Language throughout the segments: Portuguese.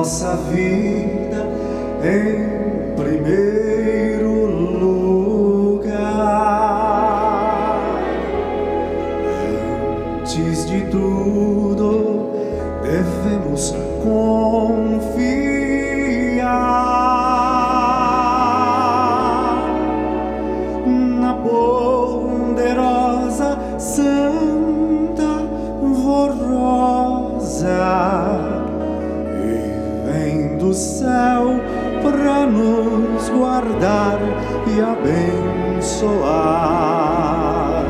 nossa vida em primeiro lugar. Antes de tudo, devemos confiar na poderosa Santa Vorosa, e vem do céu para nos guardar e abençoar.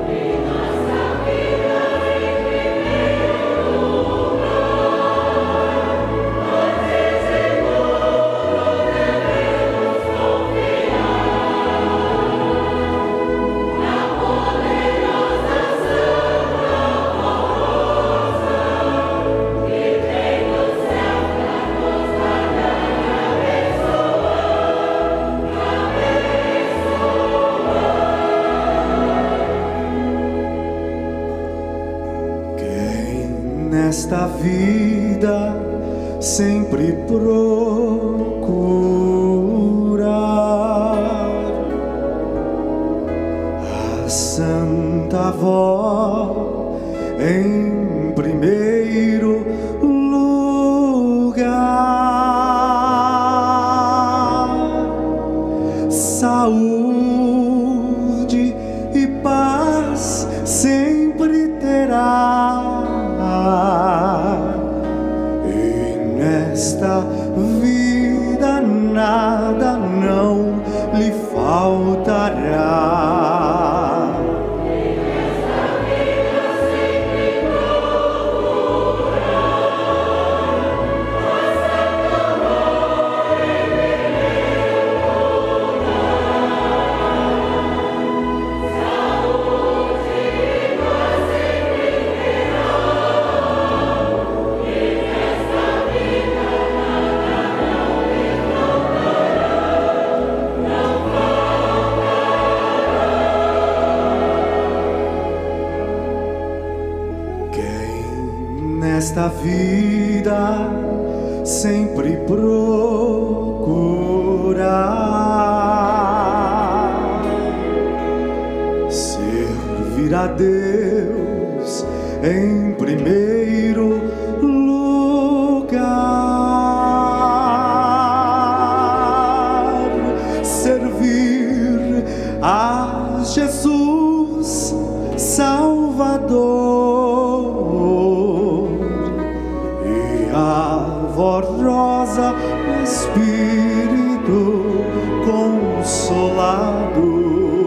Nesta vida sempre procurar a Santa Avó em primeiro lugar. Saúde e paz sempre terá, e nesta vida nada não lhe faltará. Nesta vida sempre procurar a Santa Avó em primeiro lugar. Saúde e paz sempre terá. Nesta vida sempre procurar servir a Deus em primeiro lugar, servir a Jesus Salvador e a Vorosa Espírito Consolador.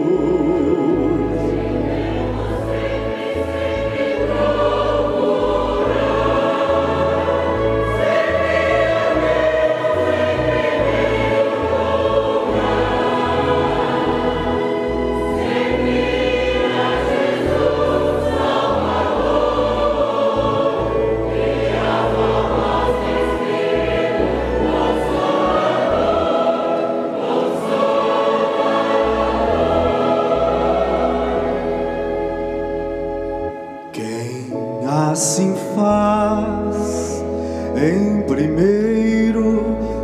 Assim faz em primeiro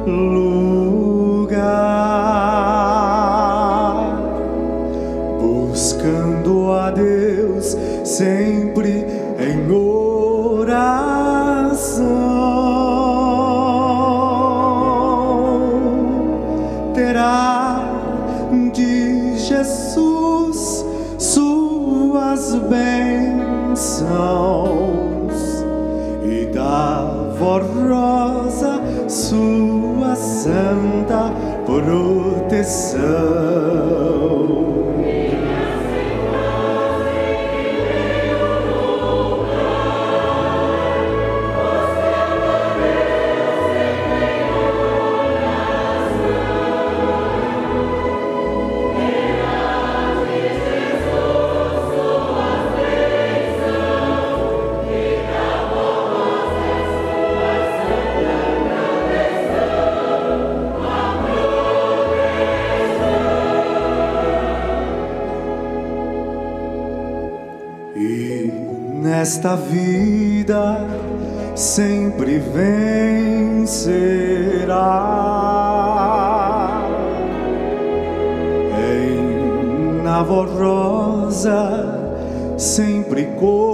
lugar, buscando a Deus sempre em oração. Terá de Jesus suas bênçãos e da Vorosa sua santa proteção. nesta vida sempre vencerá. Em Navarrosa sempre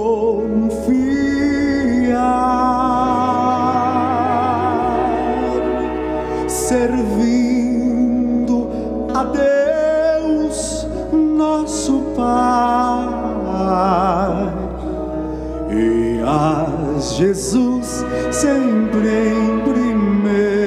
confiar, servindo a Deus nosso Pai e a Jesus sempre em primeiro